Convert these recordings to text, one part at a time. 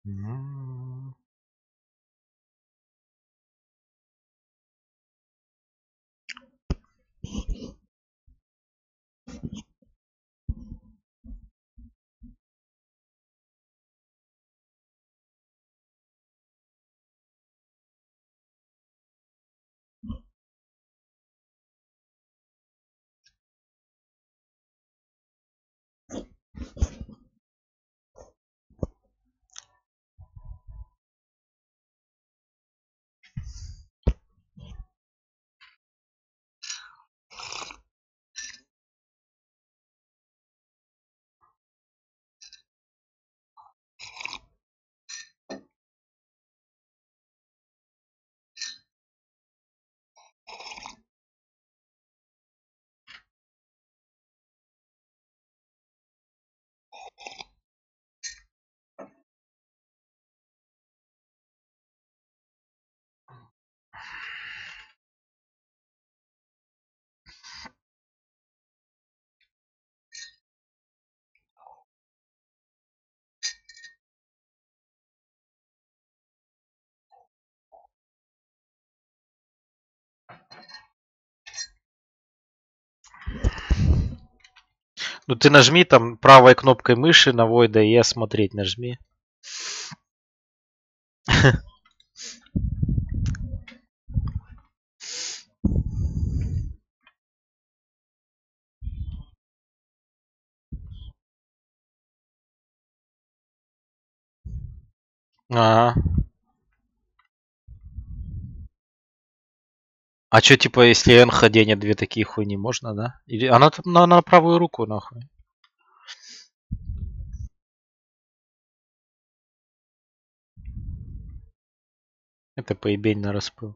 М. Ну ты нажми там правой кнопкой мыши на Void и осмотреть нажми. Ага. А чё, типа, если НХ денет две такие хуйни, можно, да? Или она там на правую руку, нахуй. Это поебень на распыл.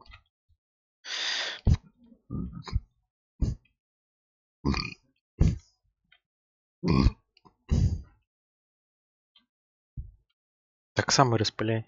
Так сам и распыляй.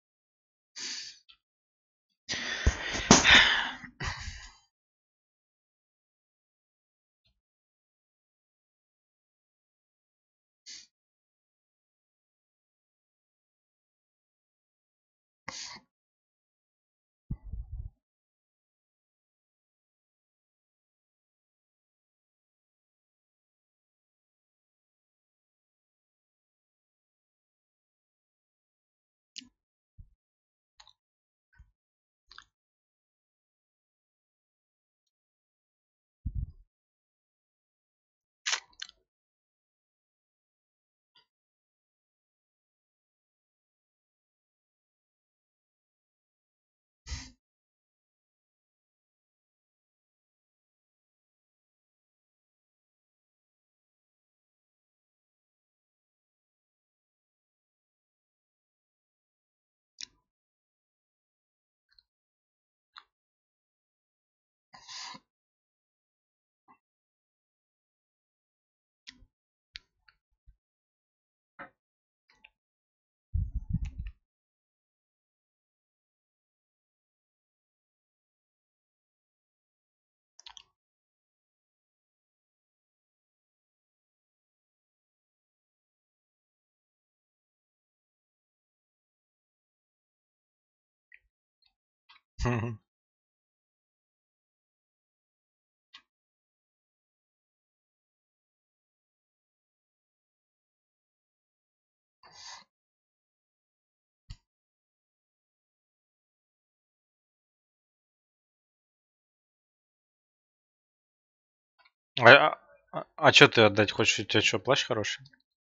А чё ты отдать хочешь? У тебя что, плащ хороший?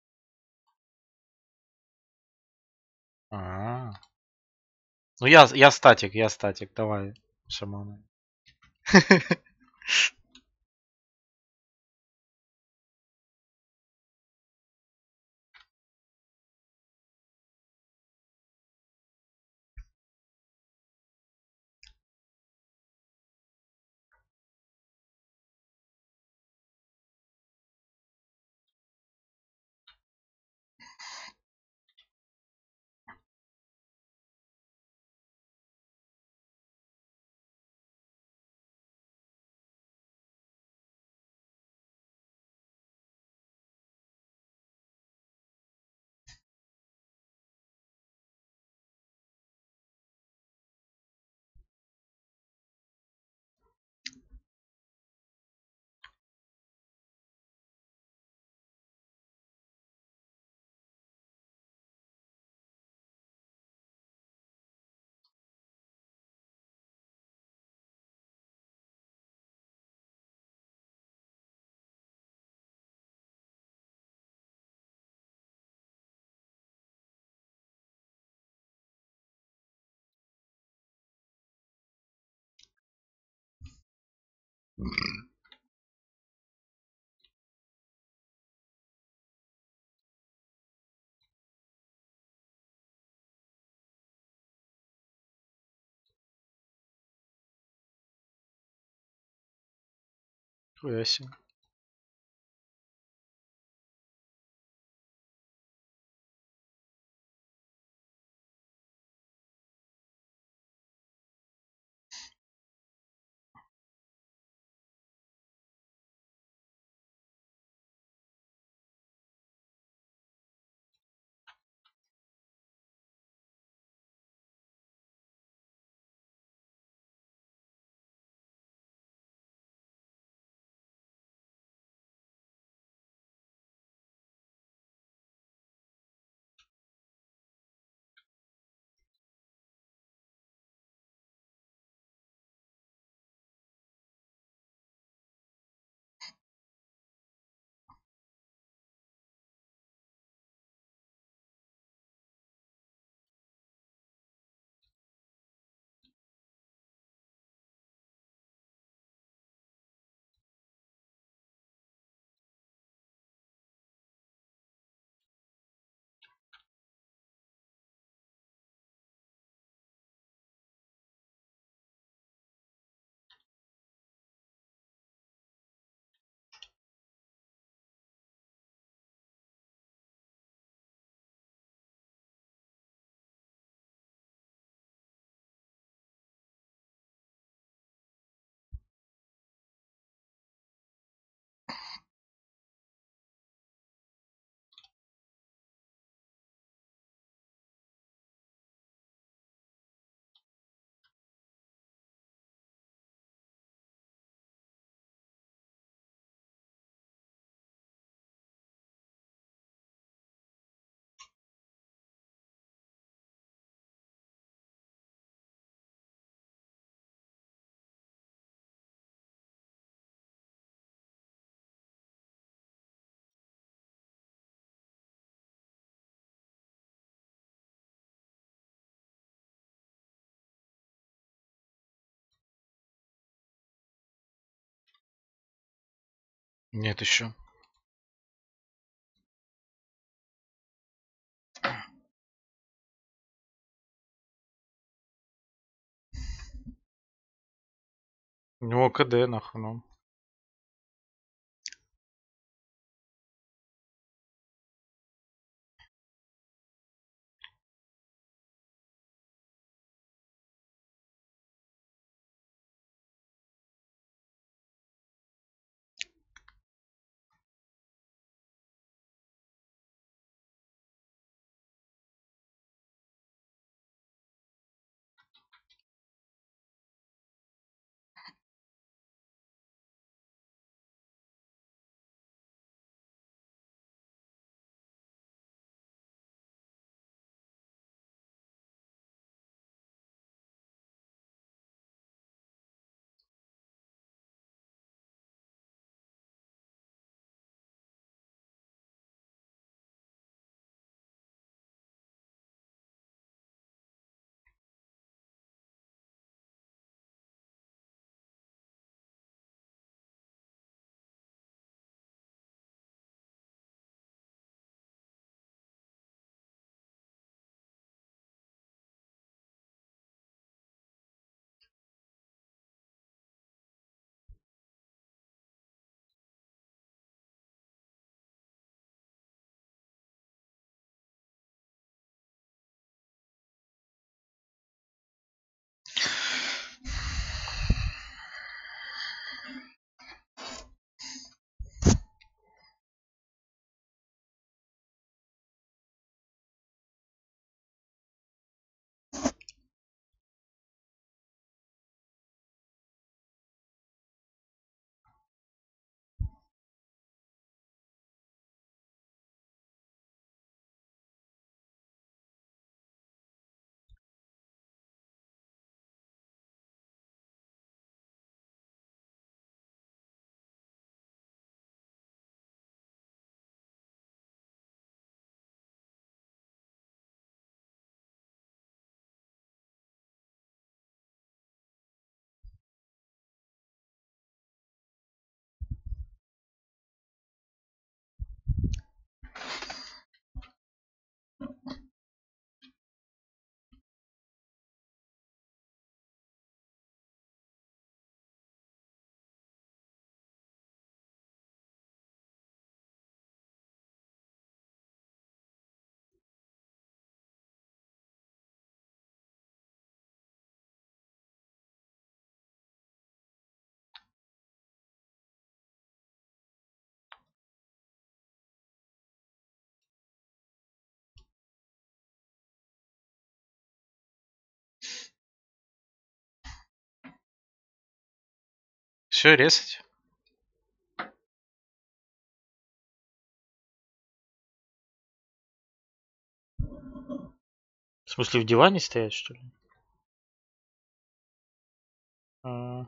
А. Ну я статик, давай, шаманы. Хуя себе. Нет еще. У него КД нахуй, ну. Все, резать. В смысле, в диване стоять, что ли? А,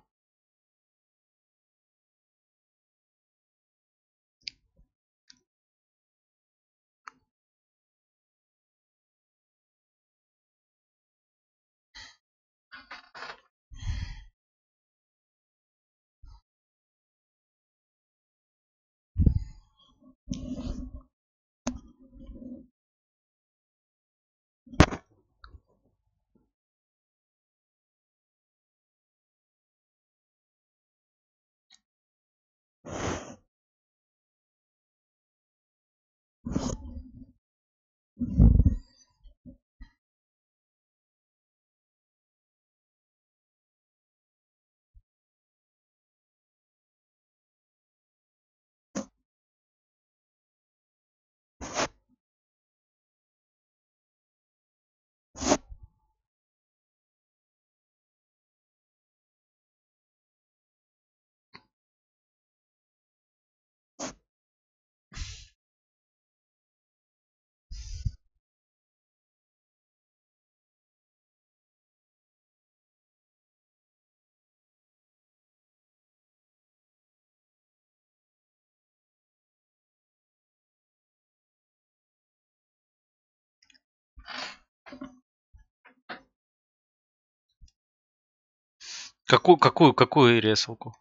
какую резалку?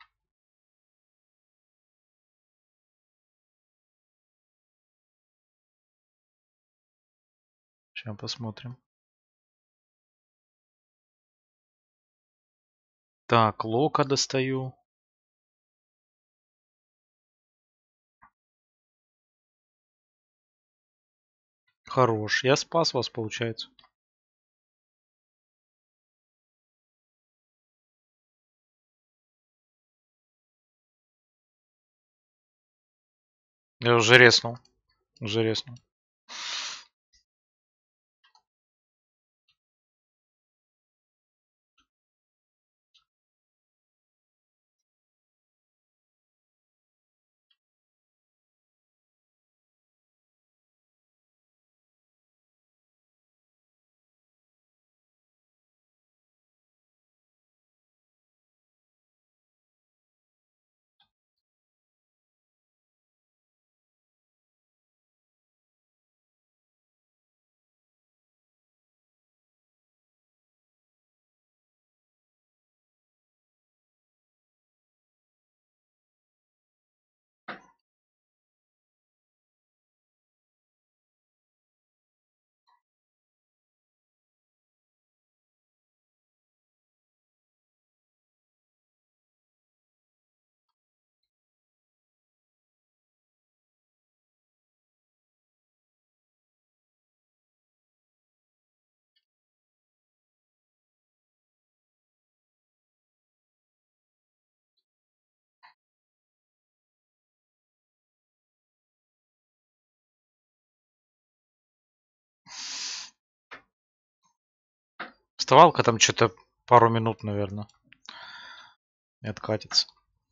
Сейчас посмотрим. Так, лока достаю. Хорош. Я спас вас, получается. Я уже резнул. Уже резнул. Вставалка там что-то пару минут, наверное, и откатится.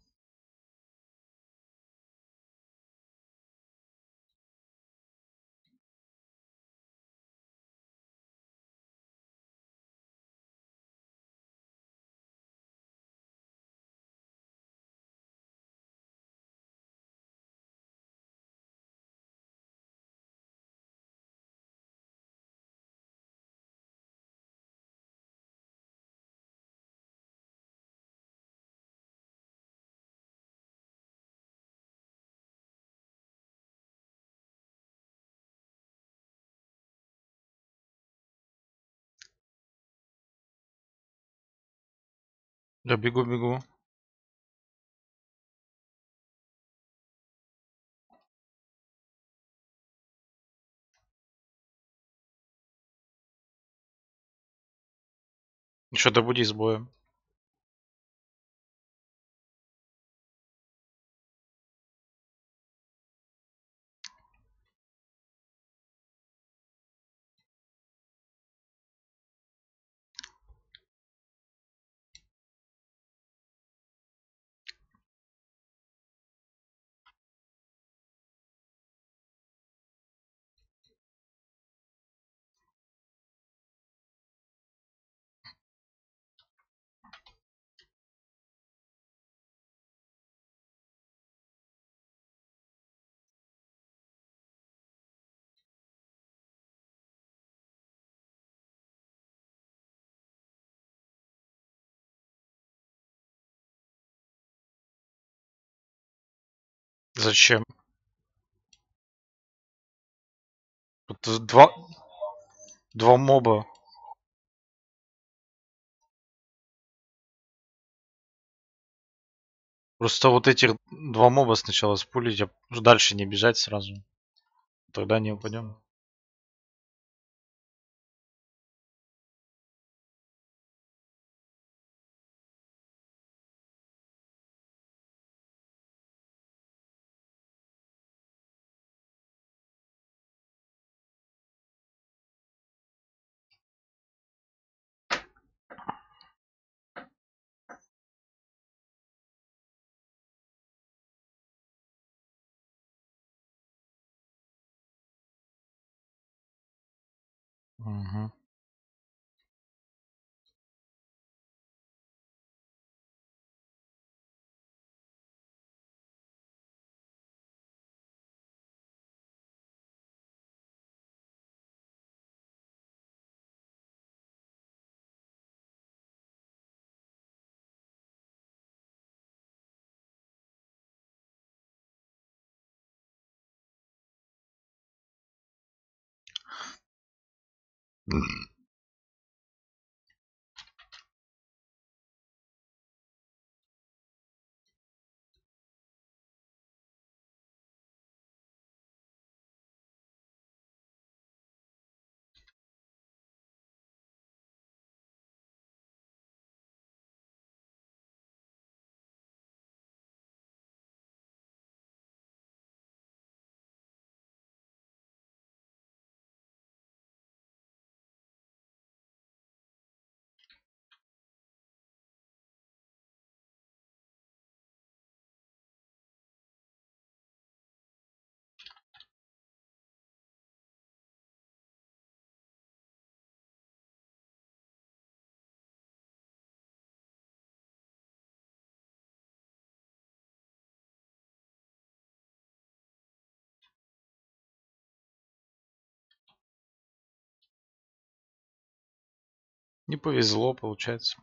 Я бегу. Еще добуди с боем. Зачем? Тут два моба. Просто вот эти два моба сначала спулить, а дальше не бежать сразу. Тогда не упадем. Угу. Не повезло, получается.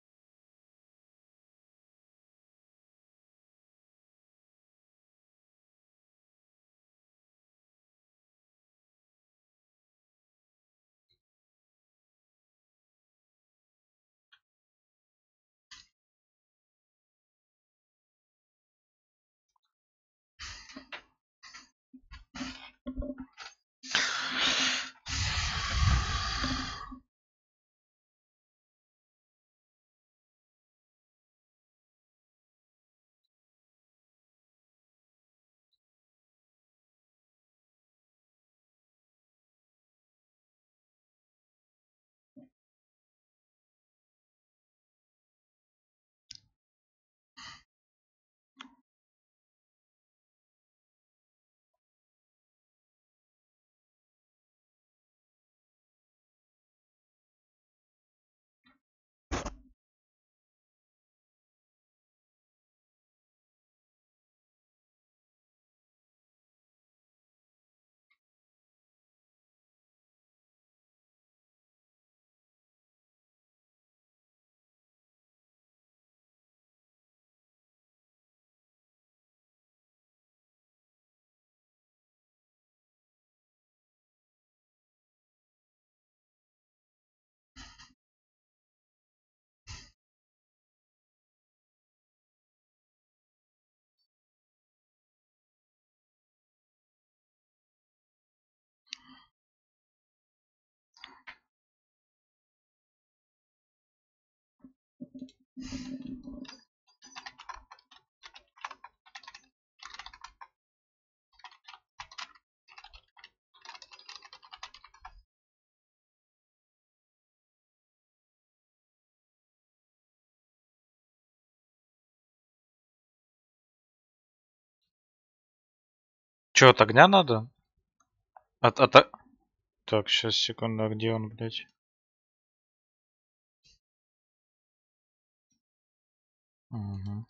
Че, от огня надо? Так, сейчас, секунду, а где он, блядь? Угу.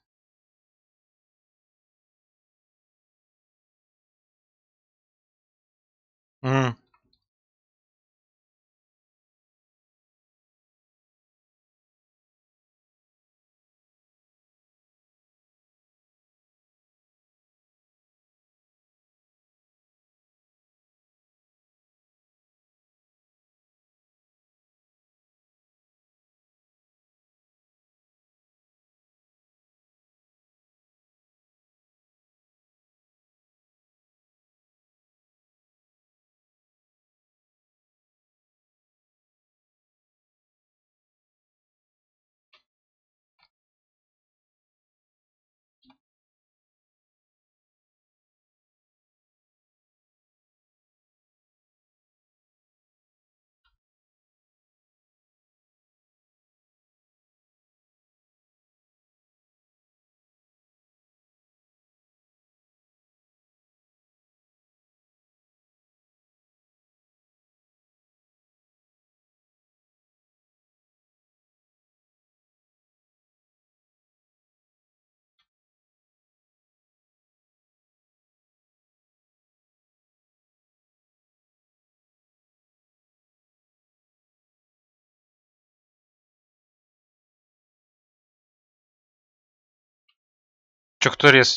Че, кто рез?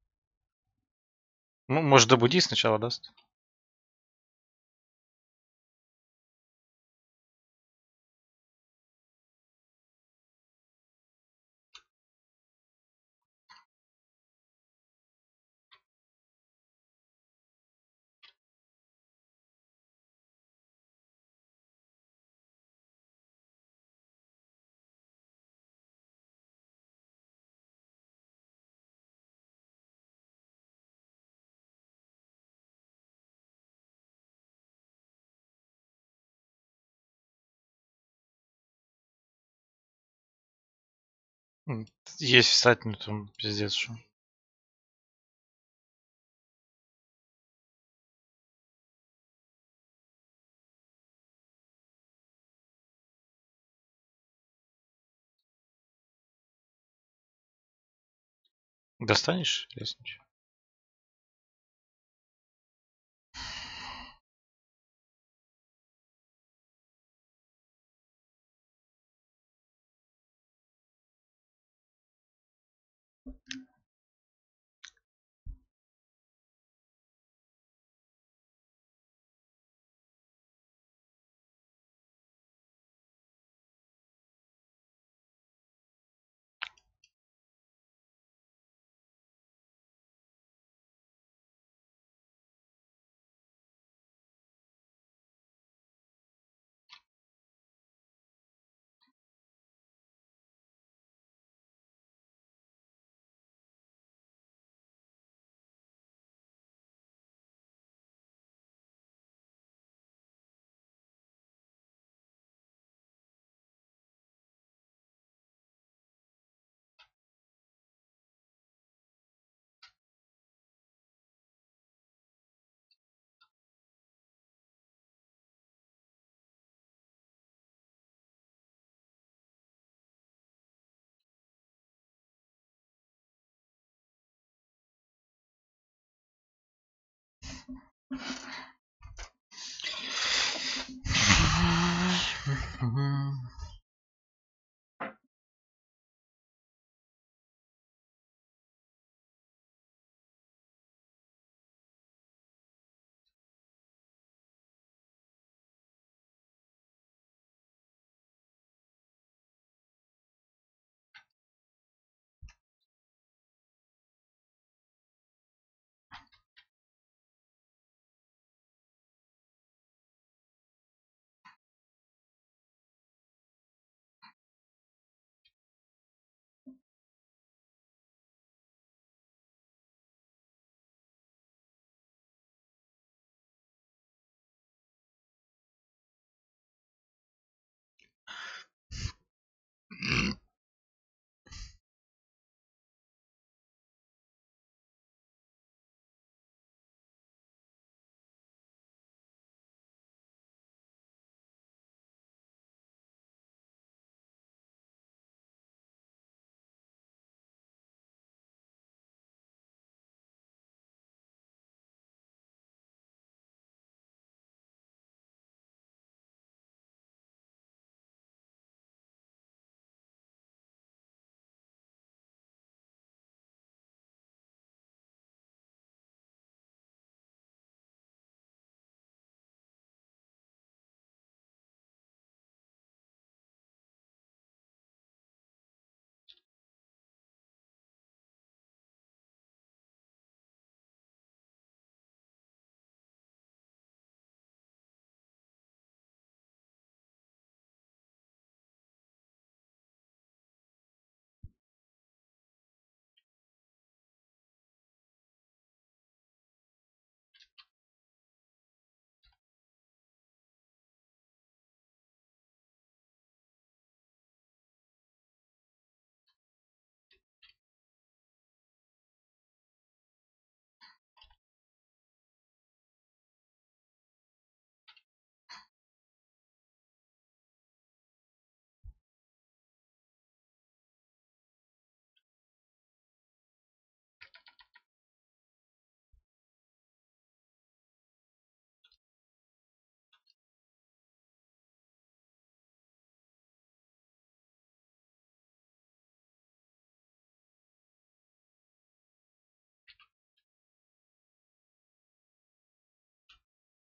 Ну, может, добуди сначала даст? Есть встать, ну там пиздец что. Достанешь резнуть?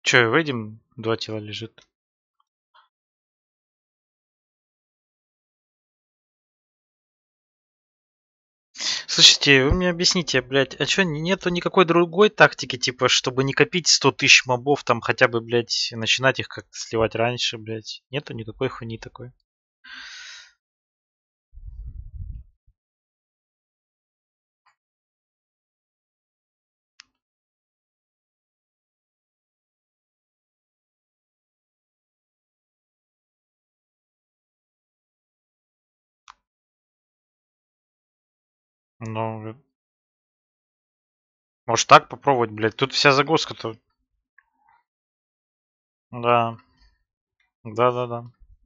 Че, выйдем? Два тела лежит. Слушайте, вы мне объясните, блядь, а чё нету никакой другой тактики, типа, чтобы не копить 100 тысяч мобов, там хотя бы, блядь, начинать их как-то сливать раньше, блядь? Нету никакой хуйни такой. Ну, может так попробовать, блядь. Тут вся загвоздка-то. Да, да-да-да.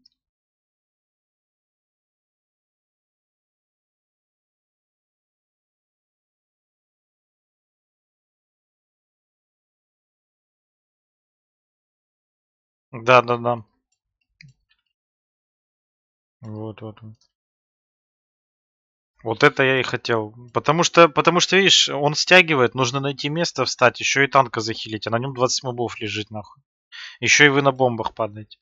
Да-да-да. Вот. Вот это я и хотел. Потому что, видишь, он стягивает, нужно найти место встать, еще и танка захилить, а на нем 20 мобов лежит, нахуй. Еще и вы на бомбах падаете.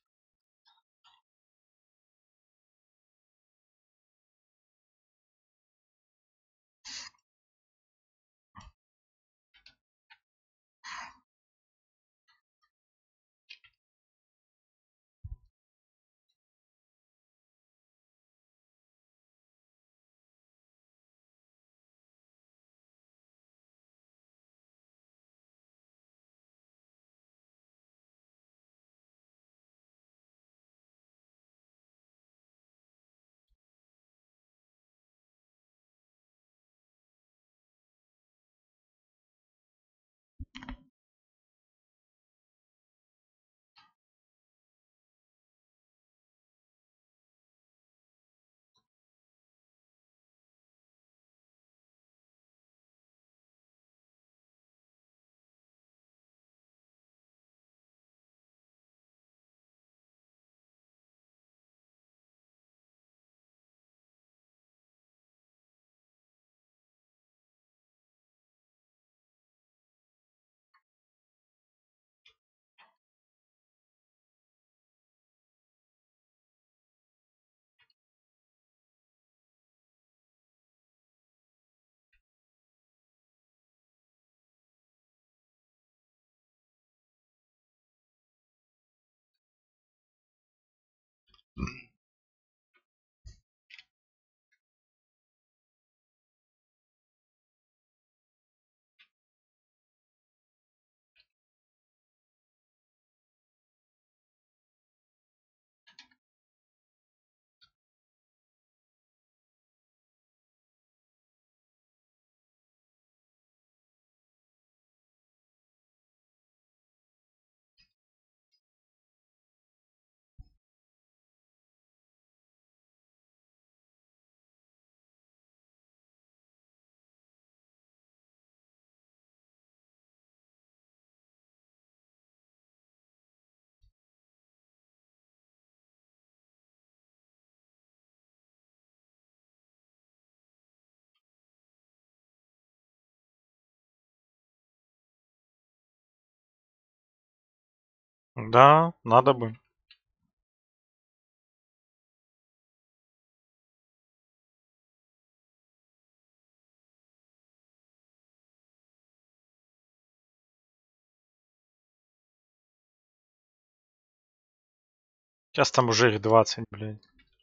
Да, надо бы. Сейчас там уже их 20, блядь.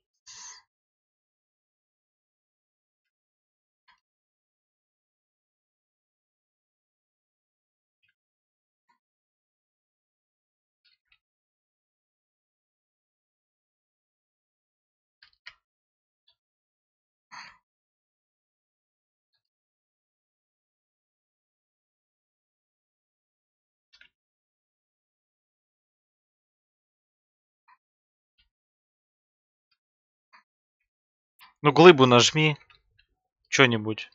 Ну, глыбу нажми. Что-нибудь.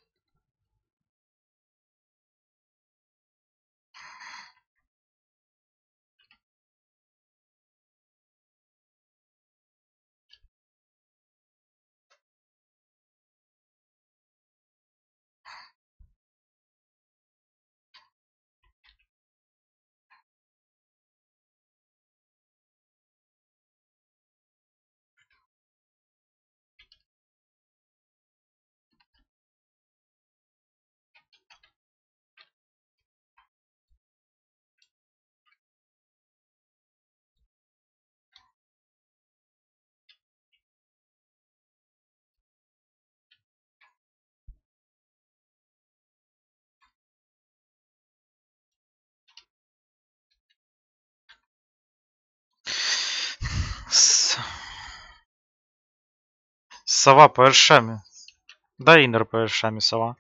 Сова по Эршами. Да, Иннер по Эршами, сова.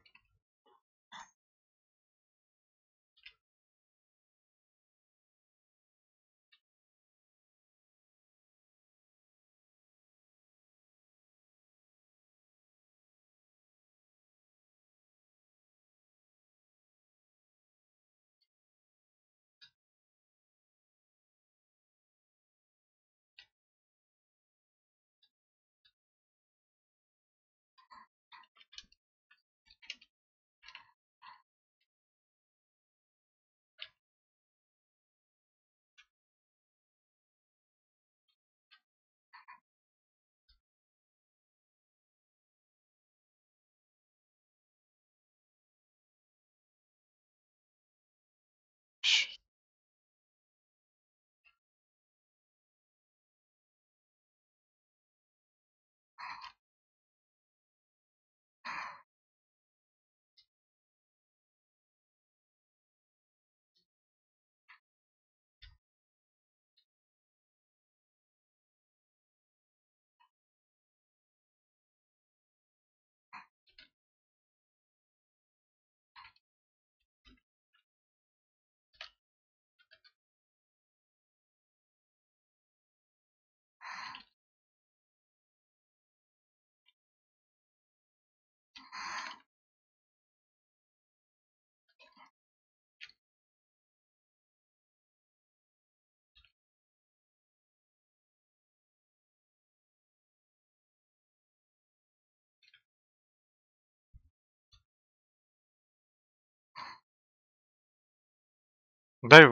Дай,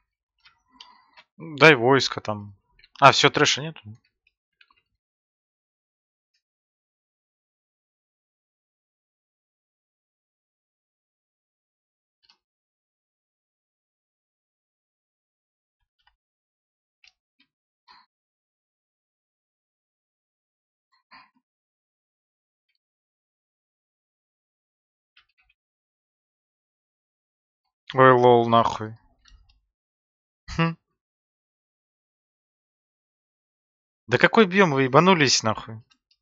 дай войско там. А, все, трэша нет? Ой, лол, нахуй. Хм. Да какой бьем, вы ебанулись, нахуй.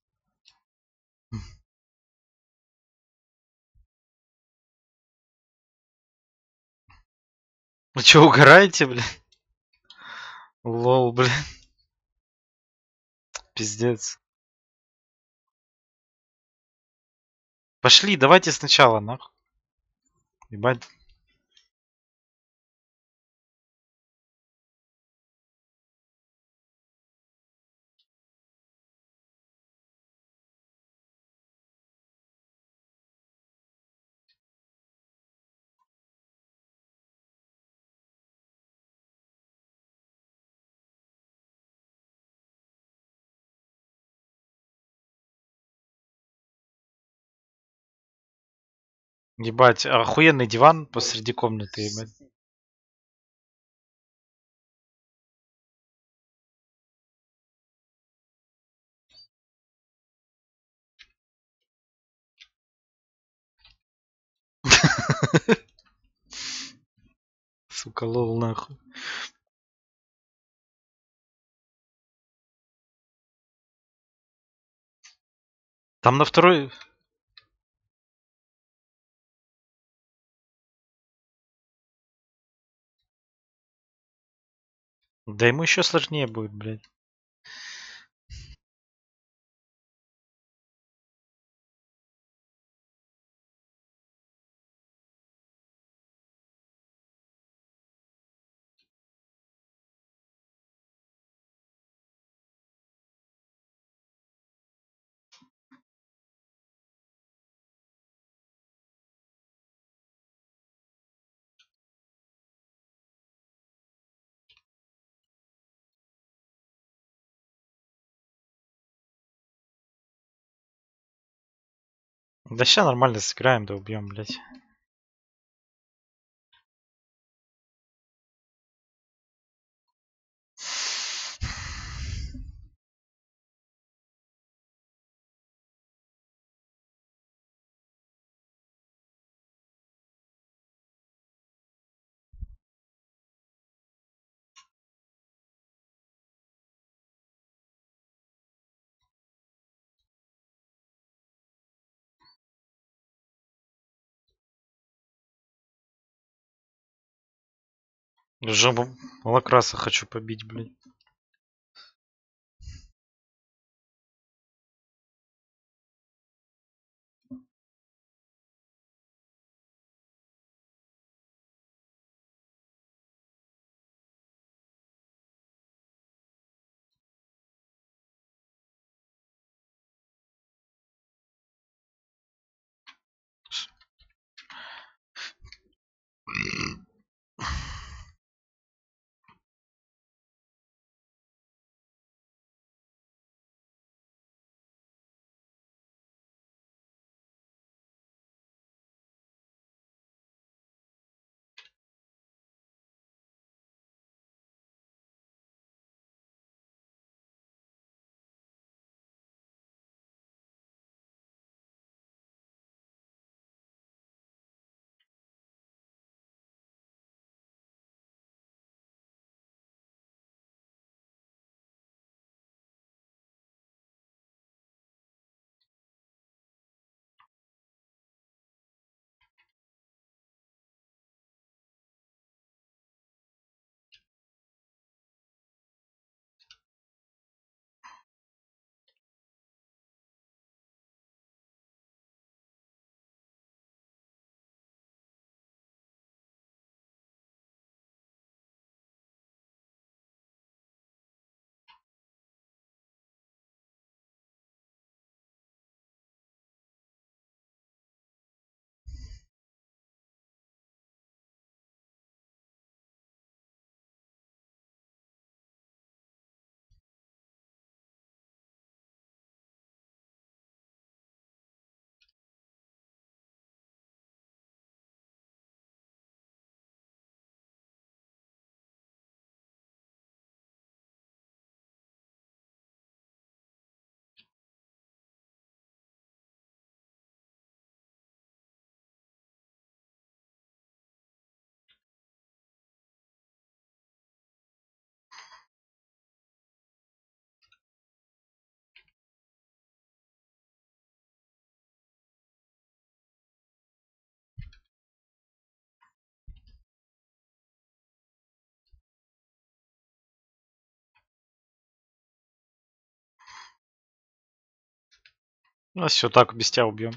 Вы чё, угораете, блядь? Лол, блядь. Пиздец. Пошли, давайте сначала, нахуй. Ебать. Ебать, охуенный диван посреди комнаты, ебать. Сука, лол, нахуй. Там на второй... Да ему еще сложнее будет, блядь. Да сейчас нормально сыграем, да убьем, блядь. Жабу Малокраса хочу побить, блядь. Ну, все так, без тебя убьем.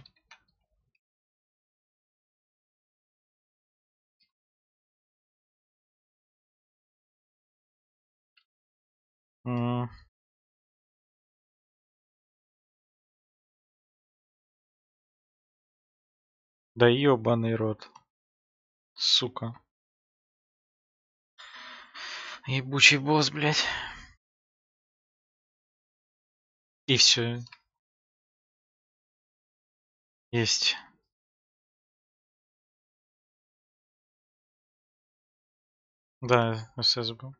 Да ебаный рот. Сука. Ебучий босс, блядь. И все. Есть. Да, СС был.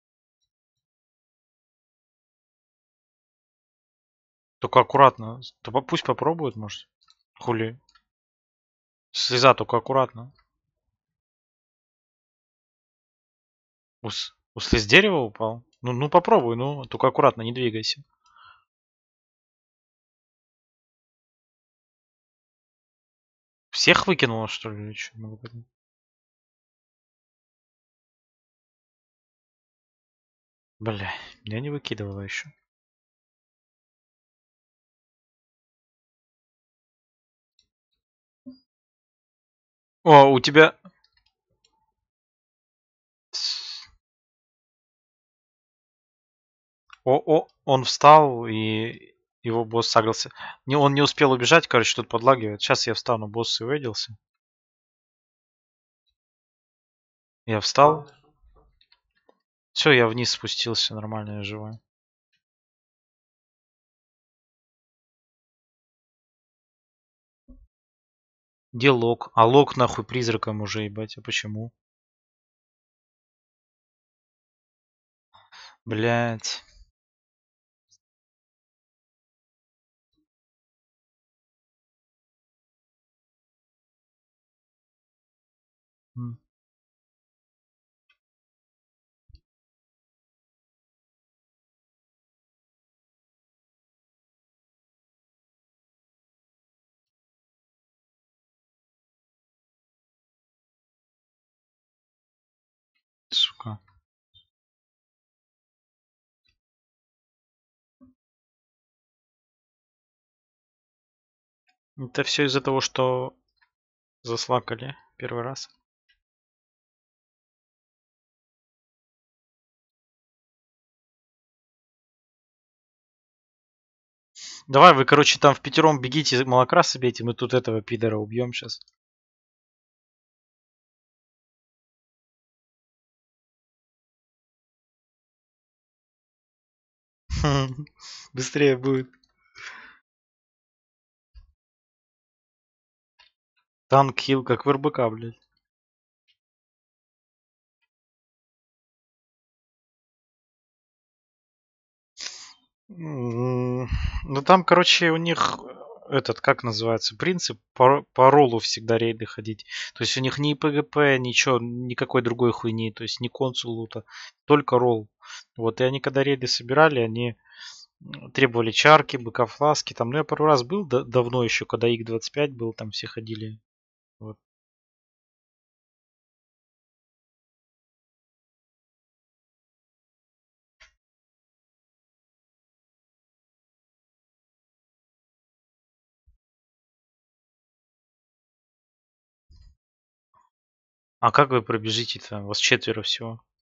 Только аккуратно. Пусть попробует, может. Хули. Слеза, только аккуратно. Усли с дерева упал? Ну попробуй, ну, только аккуратно, не двигайся. Всех выкинуло, что ли, или чё? Не могу понять. Бля, я не выкидывала еще. О, у тебя... О, он встал, и его босс сагрился. Он не успел убежать, короче, тут подлагивает. Сейчас я встану, босс и увиделся. Я встал. Все, я вниз спустился, нормально, я живой. Где лог? А лог нахуй призраком уже, ебать, а почему? Блять. Сука. Это все из-за того, что заслакали первый раз. Давай вы, короче, там в пятером бегите, молока собейте, мы тут этого пидора убьем сейчас. Быстрее будет. Танк хил, как в РБК, блядь. Ну там, короче, у них этот, как называется, принцип по роллу всегда рейды ходить. То есть у них ни ПГП, ничего, никакой другой хуйни, то есть ни консулута, только ролл. Вот, и они когда рейды собирали, они требовали чарки, быка фласки, там, ну я пару раз был давно еще, когда ИК-25 был, там все ходили. Вот. А как вы пробежите-то? Вас четверо всего.